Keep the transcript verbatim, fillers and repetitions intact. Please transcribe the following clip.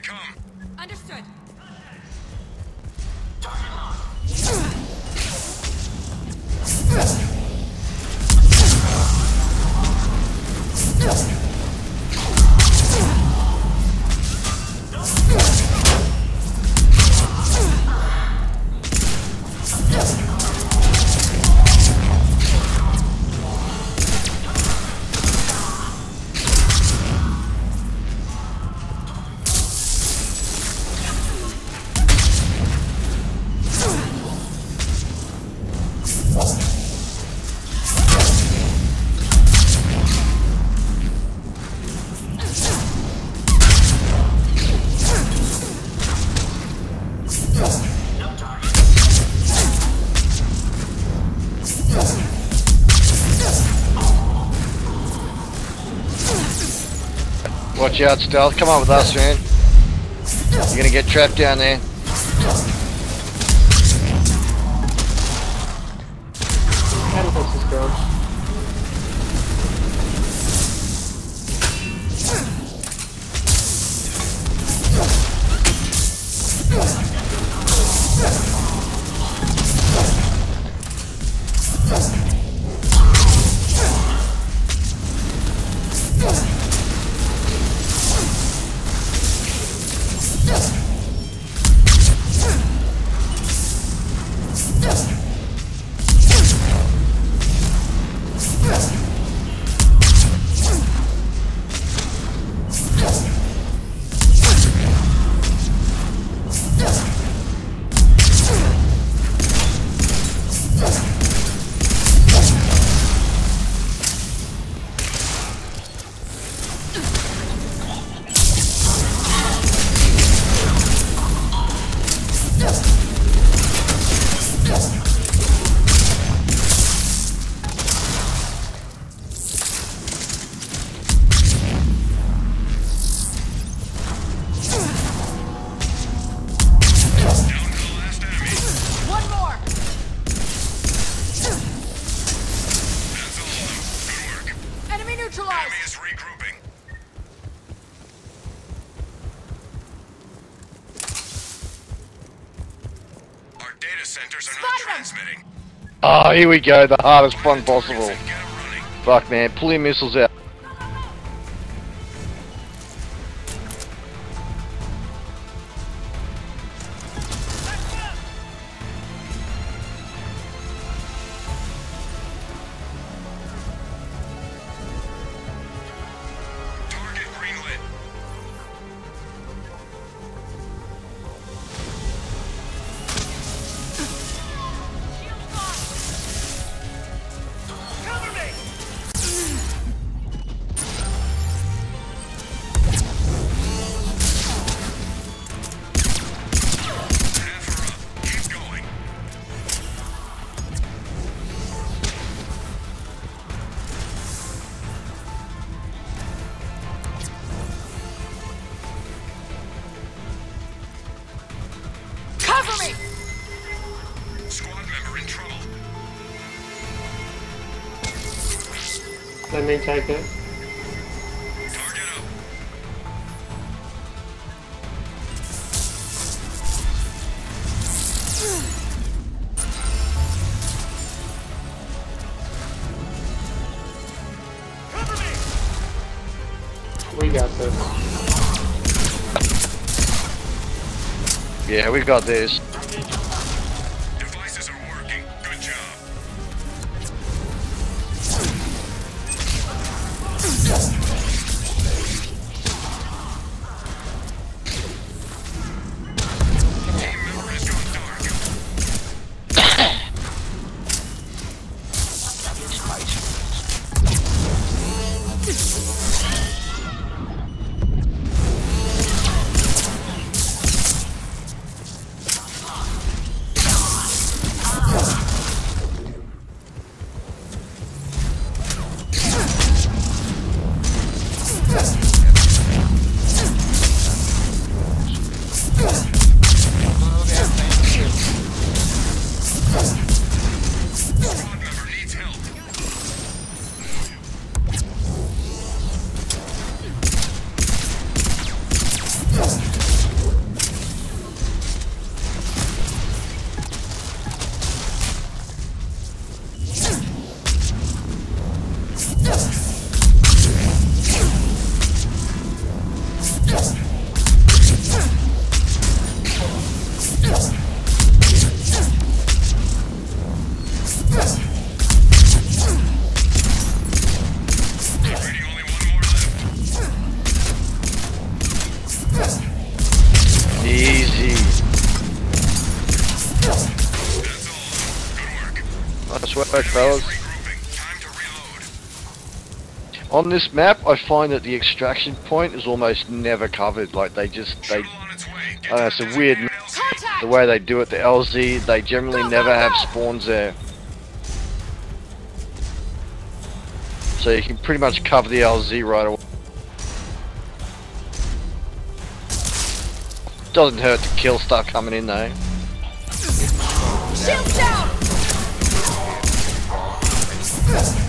come. Understood. Watch out, Stealth. Come on with us, man. You're gonna get trapped down there. How do this go? Oh, here we go, the hardest fun possible. Fuck, man, pull your missiles out. Let me take it. We got this. Yeah, we got this. Devices are working. Good job. Team member has gone dark. work, fellas. Time to reload. On this map, I find that the extraction point is almost never covered. Like they just, they, Shuttle on its way. I Get don't know, to it's a the weird, L Z. Contact! the way they do it. The L Z, they generally Go, never go, have go! spawns there. So you can pretty much cover the L Z right away. Doesn't hurt to kill stuff coming in though. Shield down!